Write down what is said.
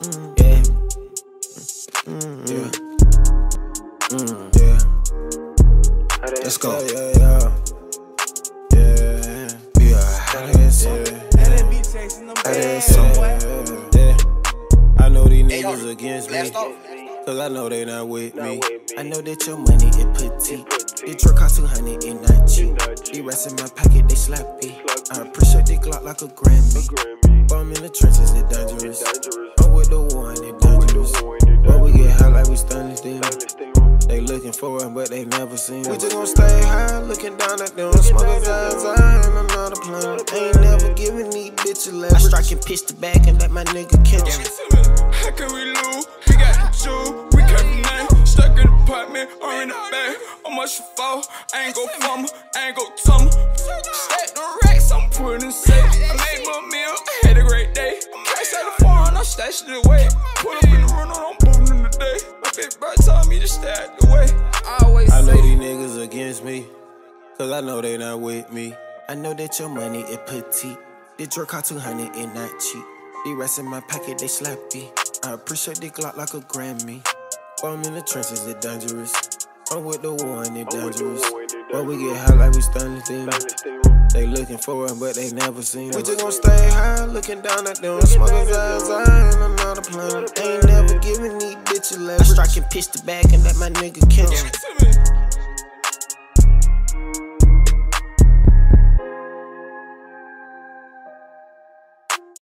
Yeah. Yeah. Let's go. Yeah. I know these niggas against me, cause I know they not with me. I know that your money is petite. The truck cost 200 and not cheap. The rest in my pocket, they slappy. I appreciate the Glock like a Grammy. Bomb in the trenches, it dangerous. I'm with the war and it dangerous. But we get high like we stainless steel. They looking for us, but they never seen us. We just gon' stay high, looking down at them. Smokers eyes, I ain't another planet. Ain't never giving these bitches leverage. I strike and pitch the back and let my nigga catch it. How can we lose? We got the jewel, we got the name. Stuck in the apartment or in the bag. How much you fall? I ain't gon' fumble, I ain't gon' tumble. Stack the racks, I'm putting in safe. I made my meal, I had a great day. Cash out the foreign, I stashed it away. Put up in the run, I'm booming in the day. My big bro told me to stay out the way. I know these niggas against me, cause I know they not with me. I know that your money is petite. The drug cost 200 and not cheap. The rest in my pocket, they slappy. I appreciate the Glock like a Grammy. Bomb in the trenches, it dangerous. I'm with the war and it dangerous. But we get high like we stainless steel. They looking for us, but they never seen us. We just gon' stay high, looking down at them. Smokers eyes, I ain't another planet. Ain't never giving these bitches leverage. I strike and pitch the back and let my nigga catch it.